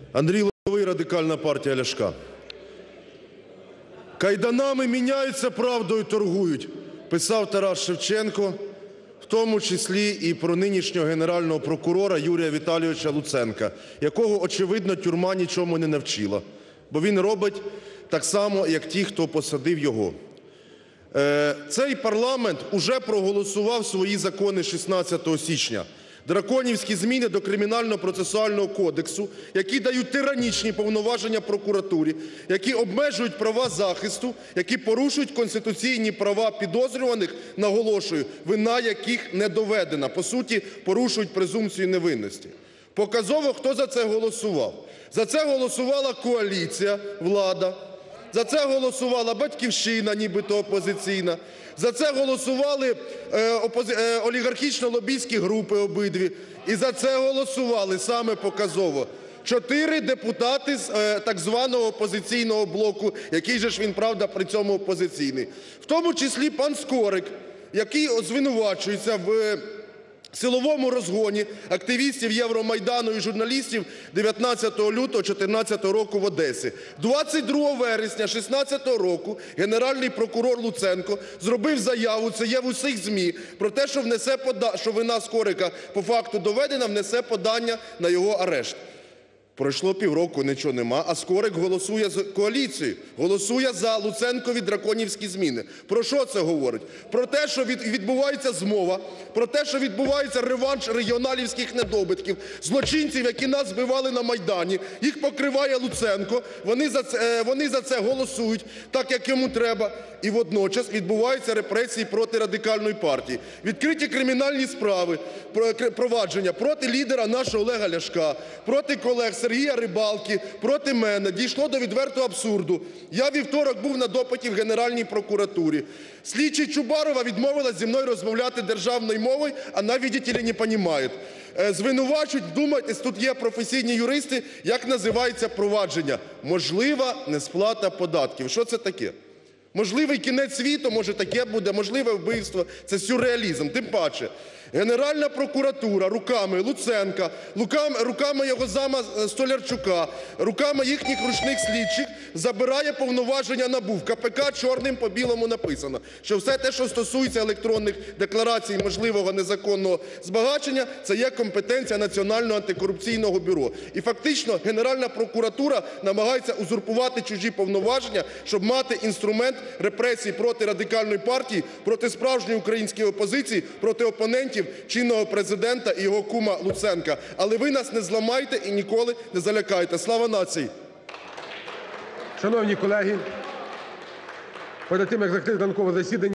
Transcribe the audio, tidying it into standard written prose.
Андрій Лозовий, Радикальна партія Ляшка. «Кайданами міняються, правдою торгують», – писав Тарас Шевченко, в тому числі і про нинішнього Генерального прокурора Юрія Віталійовича Луценка, якого, очевидно, тюрма нічому не навчила, бо він робить так само, як ті, хто посадив його. Цей парламент уже проголосував свої закони 16 січня. Драконівські зміни до Кримінально-процесуального кодексу, які дають тиранічні повноваження прокуратурі, які обмежують права захисту, які порушують конституційні права підозрюваних, наголошую, вина яких не доведена, по суті, порушують презумпцію невинності. Показово, хто за це голосував. За це голосувала коаліція, влада, за це голосувала "Батьківщина", нібито опозиційна, за це голосували олігархічно-лобістські групи обидві, і за це голосували, саме показово, 4 депутати з так званого опозиційного блоку, який же ж він, правда, при цьому опозиційний. В тому числі пан Скорик, який звинувачується в силовому розгоні активістів Євромайдану і журналістів 19 лютого 2014 року в Одесі. 22 вересня 2016 року Генеральний прокурор Луценко зробив заяву, це є в усіх ЗМІ, про те, що вина Скорика по факту доведена, внесе подання на його арешт. Пройшло півроку, нічого нема, а Скорик голосує з коаліцією, голосує за Луценкові драконівські зміни. Про що це говорить? Про те, що відбувається змова, про те, що відбувається реванш регіоналівських недобитків, злочинців, які нас збивали на Майдані, їх покриває Луценко, вони за це голосують так, як йому треба, і водночас відбуваються репресії проти Радикальної партії. Відкриті кримінальні справи, провадження проти лідера нашого Олега Ляшка, проти колег Сергія Рибалки, проти мене. Дійшло до відвертого абсурду. Я у вівторок був на допиті в Генеральній прокуратурі. Слідчий Чубарова відмовилась зі мною розмовляти державною мовою, вона, видите ли, не понимает. Звинувачують, вдумайтесь, тут є професійні юристи, як називається провадження. Можлива несплата податків. Що це таке? Можливий кінець світу, може таке буде, можливе вбивство. Це сюрреалізм. Тим паче, Генеральна прокуратура руками Луценка, руками його зама Столярчука, руками їхніх ручних слідчих забирає повноваження НАБУ. В КПК чорним по білому написано, що все те, що стосується електронних декларацій можливого незаконного збагачення, це є компетенція Національного антикорупційного бюро. І фактично Генеральна прокуратура намагається узурпувати чужі повноваження, щоб мати інструмент репресій проти Радикальної партії, проти справжньої української опозиції, проти опонентів чинного президента і його кума Луценка. Але ви нас не зламайте і ніколи не залякайте. Слава нації! Шановні колеги, перед тим, як закрити ранкове засідання,